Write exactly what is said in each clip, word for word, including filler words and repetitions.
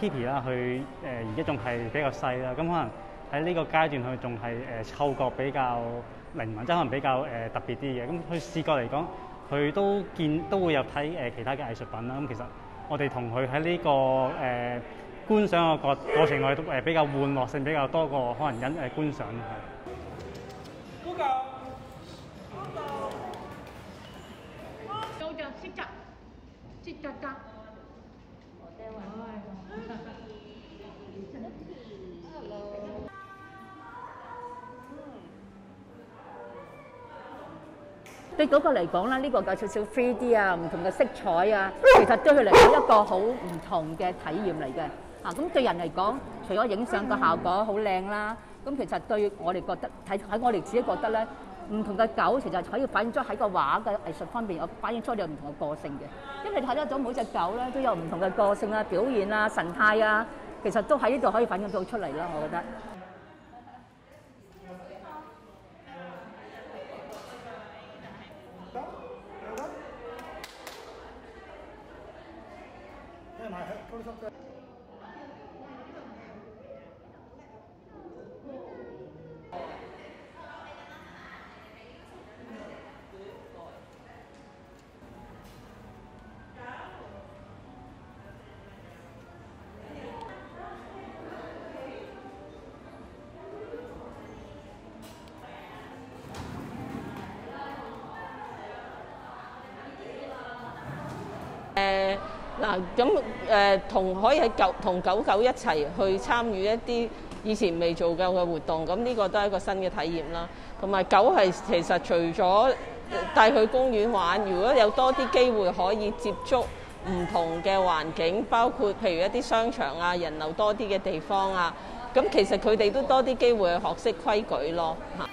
Pipi 啦，佢誒而家仲係比較細啦，咁可能喺呢個階段佢仲係誒嗅覺比較靈敏，即係可能比較誒、呃、特別啲嘅。咁佢視覺嚟講，佢都見都會有睇誒、呃、其他嘅藝術品啦。咁其實我哋同佢喺呢個誒、呃、觀賞嘅過過程，我哋都誒比較玩樂性比較多過可能因誒觀賞係。 高教，高教， 高就識得，識得得。對嗰個嚟講啦，呢、這個有少少 three D 啊，唔同嘅色彩啊，其實對佢嚟講一個好唔同嘅體驗嚟嘅。啊，咁對人嚟講，除咗影相個效果好靚啦，咁其實對我哋覺得睇喺我哋自己覺得咧，唔同嘅狗其實可以反映出喺個畫嘅藝術方面，有反映出有唔同嘅個性嘅。因為你睇得到每隻狗咧都有唔同嘅個性啊、表現啊、神態啊，其實都喺呢度可以反映到出嚟啦，我覺得。 誒嗱咁誒同可以喺狗同狗狗一齊去參與一啲以前未做過嘅活動，咁呢個都係一個新嘅體驗啦。同埋狗係其實除咗帶去公園玩，如果有多啲機會可以接觸唔同嘅環境，包括譬如一啲商場啊、人流多啲嘅地方啊，咁其實佢哋都多啲機會去學識規矩咯嚇。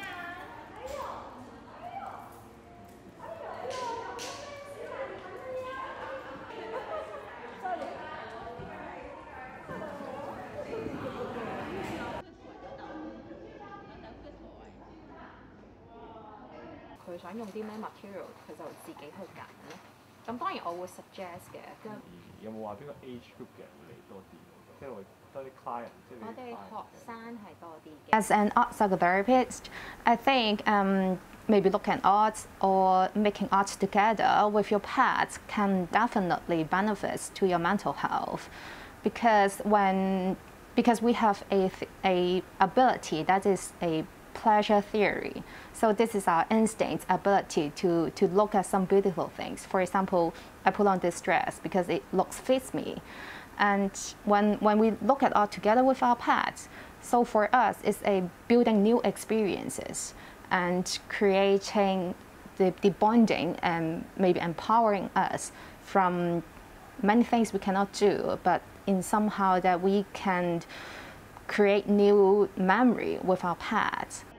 佢想用啲咩 material， 佢就自己去揀咯。咁當然我會 suggest 嘅。 有冇話邊個 age group 嘅人會嚟多啲？即係會多啲 client， 即係我哋學生係多啲嘅。 As an art psychotherapist, I think um, maybe looking at art or making art together with your pets can definitely benefit to your mental health, because when because we have a a ability that is a pleasure theory. So this is our instinct ability to, to look at some beautiful things. For example, I put on this dress because it looks fits me. And when, when we look at art together with our pets, so for us it's a building new experiences and creating the, the bonding and maybe empowering us from many things we cannot do, but in somehow that we can create new memory with our pets.